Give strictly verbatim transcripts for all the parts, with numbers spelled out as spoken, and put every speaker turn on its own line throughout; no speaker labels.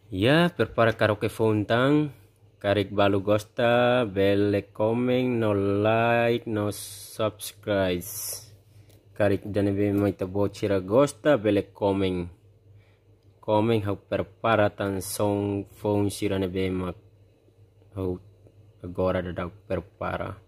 Ya, prepara karaoke fontang, karik balu gosta, belle comment, no like, no subscribe. Karik dan be mai tabo cira gosta, belle comment. Comment hau prepara tan song phone sira ne be mak. Hau agora da prepara.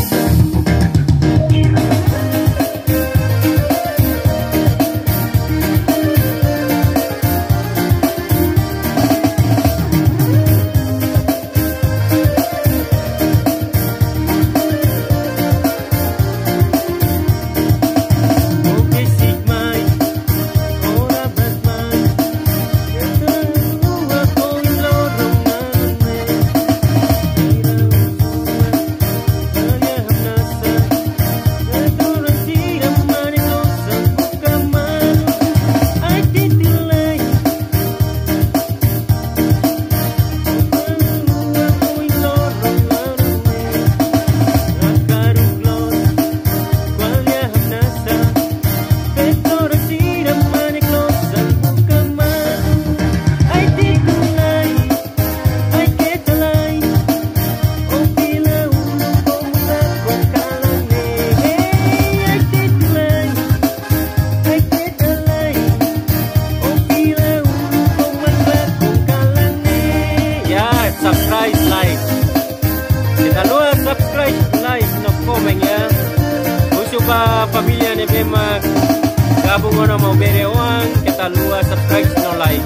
Subscribe, like. Kita luar subscribe, like, no comment ya. Khusus pa pamilya ni Bemag gabung mo na mau bere uang. Kita luar subscribe, no like.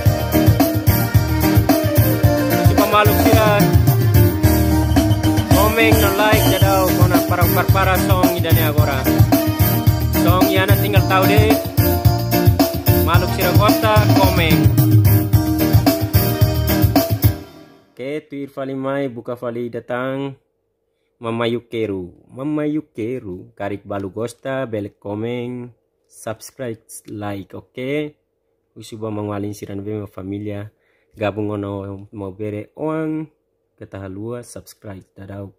Khusus pa maluk sila comment, no like. Jadaw ko na parang parpara song ida ni agora. Song yan na tinggal tahu deh. Maluk sila kota comment. Oke, tuir fali mai buka fali datang mamayukeru mamayukeru karik balu gosta belek komen subscribe like oke usuba mangwalin siran be familia gabung ono mau bere oang kita halua subscribe dadau.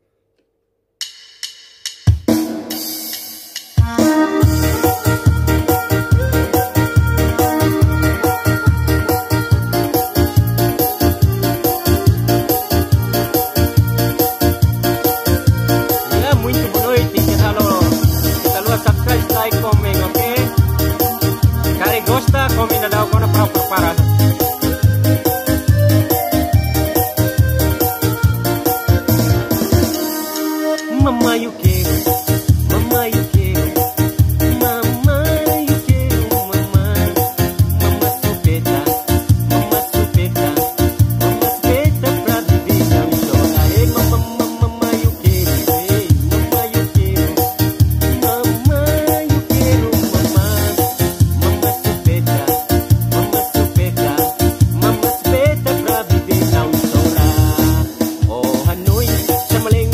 Mama you care, mama you care, mama you care, mama, mama supeta, mama supeta, mama supeta pra viver na história. Hey, mama, mama, mama you care, hey, mama you care, mama you care, mama, mama supeta, mama supeta, mama supeta pra viver na história. Oh Hanoi, Samaling.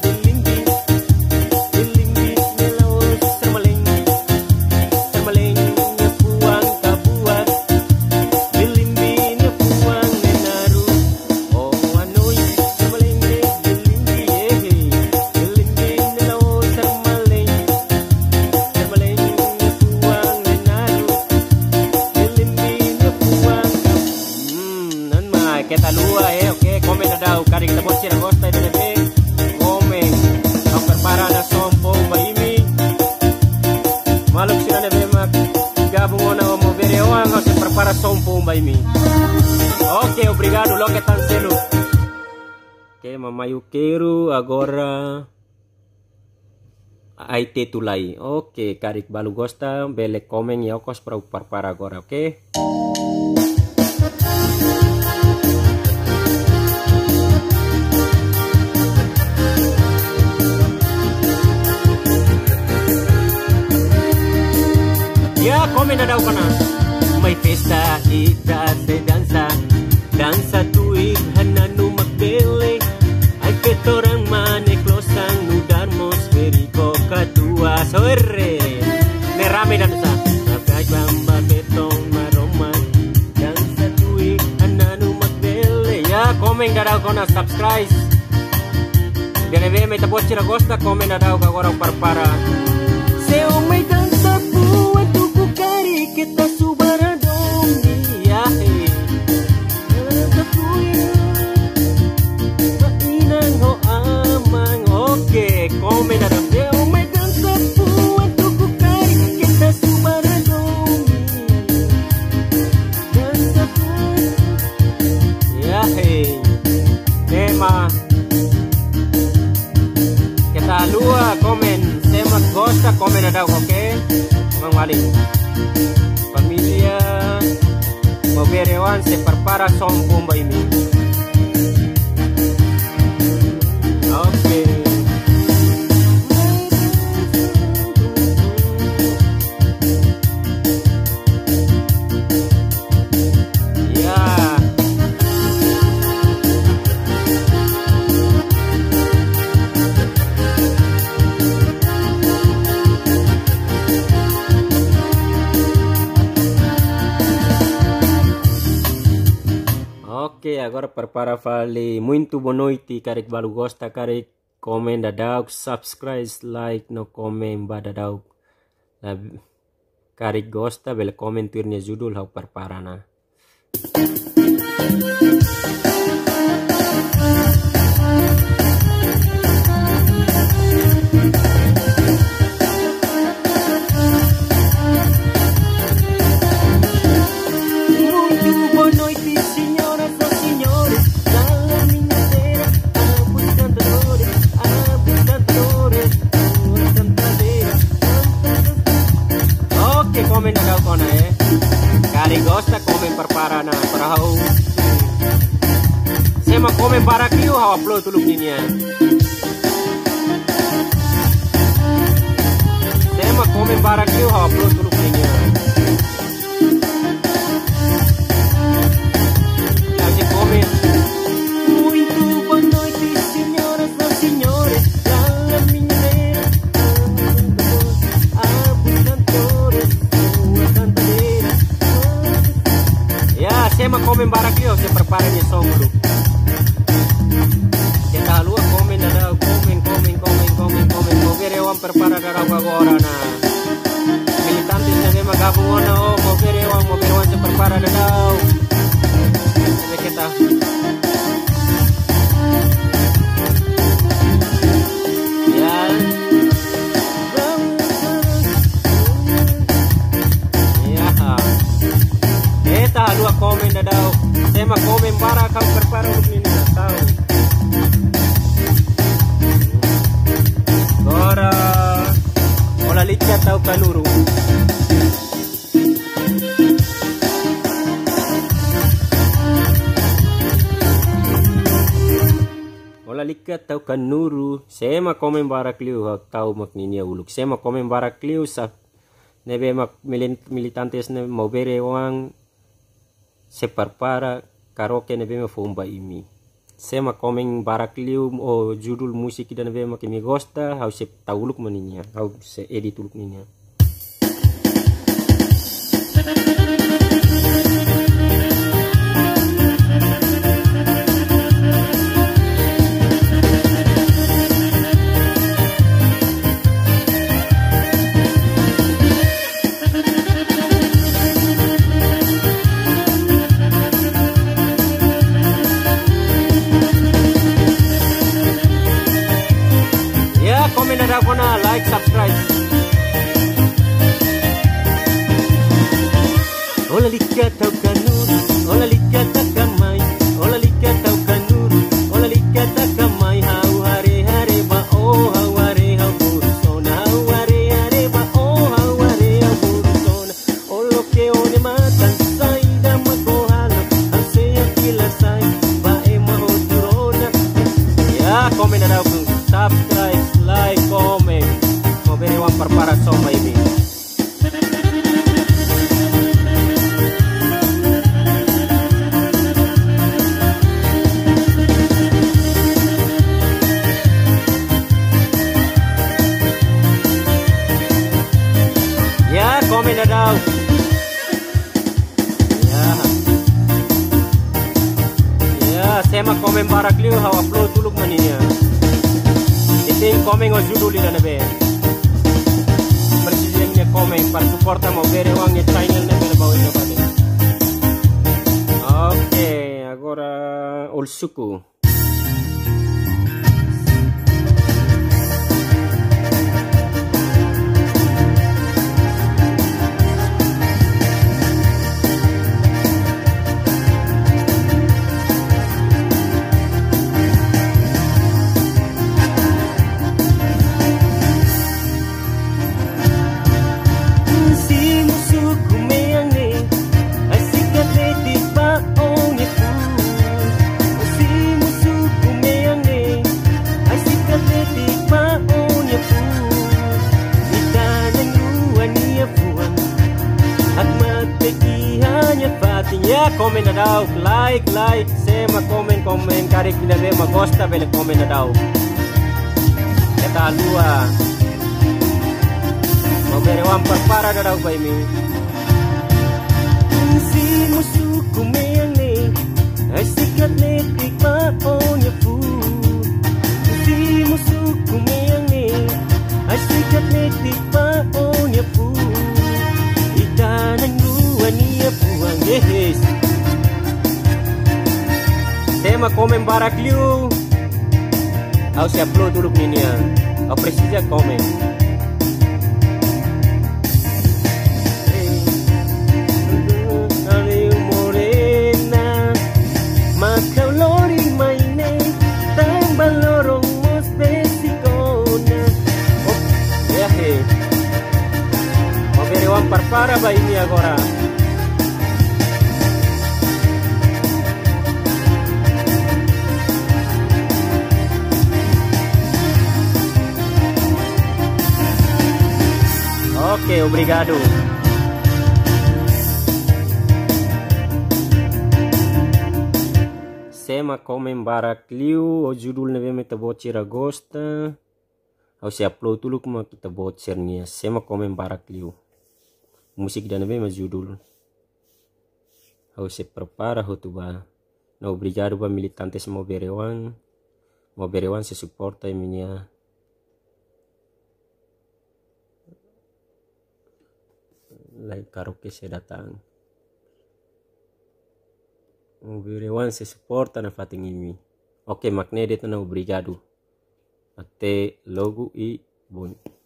Kita lua eh oke komen ada karing tebot cira gosta ida be komen ang perpara na sompo baimi maluk sira be mak gabung ona mo bere wang ang perpara sompo baimi. Oke, obrigado lo que tan selo. Oke, mamayukeru agora ai tetulai. Oke, karik balu gosta bele komen ya okos pra perpara agora oke. Ya, komen ada ukana. May festa ita se dansa, dansa tuig hananu magbele. Ay ketorang maneklosang nudarmos veriko katua soere. Ne rame dansa. Napay bamba betong maroman, dansa tuig hananu magbele. Ya, komen ada ukana subscribe. Biar be may tapos cira gosta komen ada ukana parpara. Se o may dansa buat kita subaradong ya. komen ada oke, Mang Wali. Familia Moberewan se prepara som bomba ini. Oke. Ok, agora prepara fale muito boa noite, karek balu gosta, karek komen dadau, subscribe, like, no komen ba dadau. Karek gosta, bele komen turnya judul hau perparana. Komen na daw ko na eh. Kari gosta komen perpara na parahau. Sema komen para kiyo hawa upload tulog niya. Sema komen para kiyo hawa upload tulog niya. Kasi komen. Muito boa noite, senhoras e senhores. La minera. Sema komen barakio se prepara ni songlu. Kita lua komen ada komen komen komen komen komen mogere wan prepara dara agora na. Militantes na bema gabona o mogere wan mogere wan se prepara dara. Jadi kita. Ya. Eta lua komen dadau. Tema komen para kau prepara untuk ini tahu. Gora ola lihat tahu kanuru. Ola lihat tahu kanuru. Sema komen bara kliu tahu makninya uluk. Sema komen bara kliu sa nebe mak militantes ne mobere wang se prepara karaoke ne bema fomba imi. Sema komen baraklium o judul musik dan bema kimi gosta hau se tauluk maninya, hau se edit uluk ninya. Komen ada kona like subscribe. Ola lihat tahu kanur, ola lihat tak kamai, ola lihat tahu kanur, ola lihat tak kamai. Hau hari hari ba oh hau hari hau burusona, hau hari hari ba oh hau hari hau burusona. Olo ke one matan sai da makohalo, anse akila sai ba e mahoturona. Ya komen ada aku subscribe, like, comment. Mau beri wan perpara soma ini. Ya, komen ada. Ya. Ya, sema komen barak liu hau upload tuluk maninya. Ting komen o judul ida nabe. Presidennya komen para suporta mau bere wang e channel ne bele bawa ina bade. Oke, agora ol suku. komen na daw, like, like, sema komen, komen, karik binabe, magosta, bele komen na daw. Kata lua, mabere wan parpara na daw ba imi? Si musuku meyang ni, ay sikat ni tikma o niya food. Si musuku meyang ni, ay sikat ni tikma o niya food. Itanan gua niya puang yes. Tema komen barak liu. Au se upload dulu niya. Au precisa komen. Para ba ini agora? Ok, obrigado. Sema komen barak liu o judul nebe meta bocir agosta. Au se upload dulu kuma kita bocirnya. Sema komen barak liu. Musik dan nebe judul. Au se prepara ho tuba. Na obrigado ba militantes mo berewan. Mo berewan se suporta eminia. Like karaoke se datang. Mo berewan se suporta na fating imi. Oke, makne dito na obrigado. Até logo e bom.